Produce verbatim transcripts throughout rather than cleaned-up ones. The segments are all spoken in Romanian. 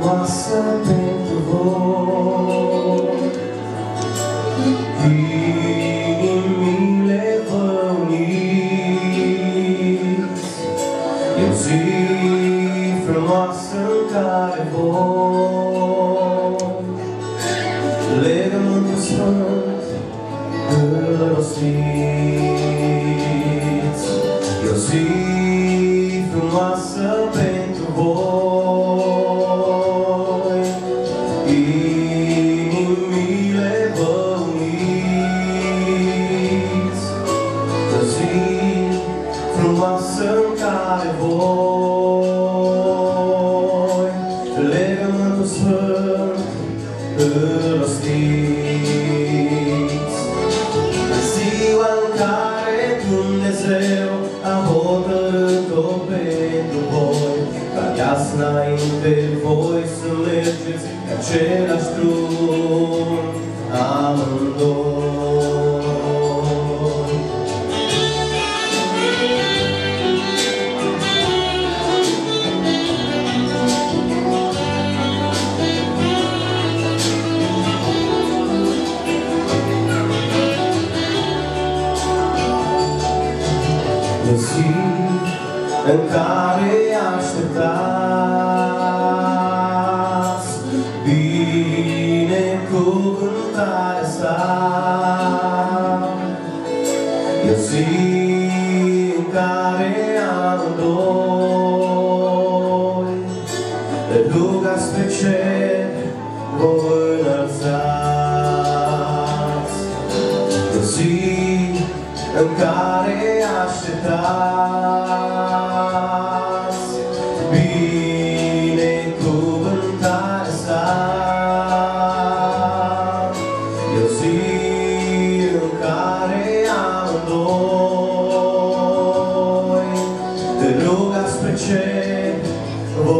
frumoasă pentru voi. Inimile vă uniți, e o zi frumoasă în care voi legământul sfânt îl rostiți. E o zi frumoasă pentru voi, inimile vă uniți. E o zi frumoasă în care voi legământul sfânt îl rostiți. Ziua în care Dumnezeu a hotărât-o pentru voi, ca de azi înainte voi să mergeți pe același drum amândoi. E zi în care așteptați binecuvântarea sa. E zi în care amândoi rugați pe cer, vă înălțați. E zi în care așteptați binecuvântarea sa. E o zi în care amândoi rugați pe cer, vă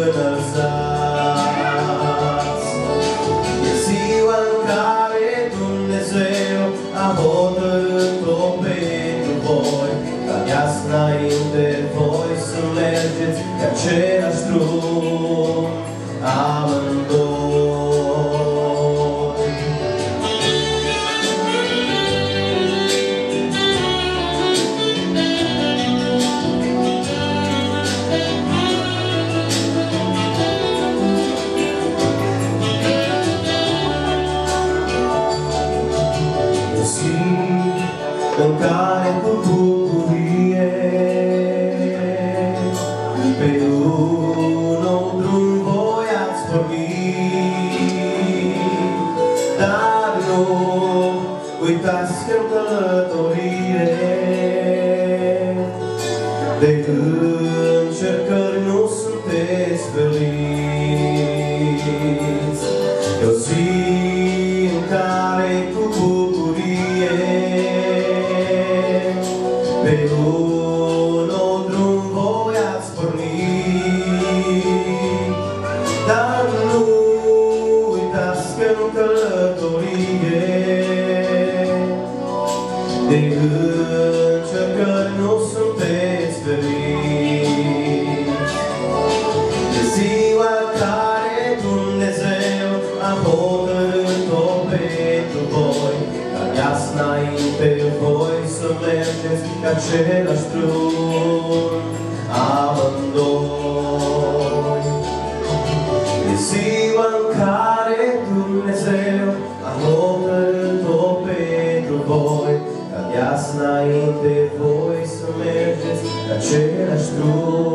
înălțați. E ziua în care Dumnezeu a hotărât-o pentru voi, ca de azi înainte voi să mergeți pe același drum amândoi. E zi în care cu bucurie pe un nou drum voi ați pornit, dar nu uitați că în călătorie de încercări nu sunteți feriți. E o zi în care cu bucurie pe un nou drum voi ați pornit, dar nu uitați că în călătorie de încercări nu sunteți feriți. E ziua care Dumnezeu a hotărât-o pentru voi, ca de azi înainte voi să mergeți pe același drum amândoi. E ziua în care Dumnezeu a hotărât-o pentru voi, ca de azi înainte voi să mergeți pe același drum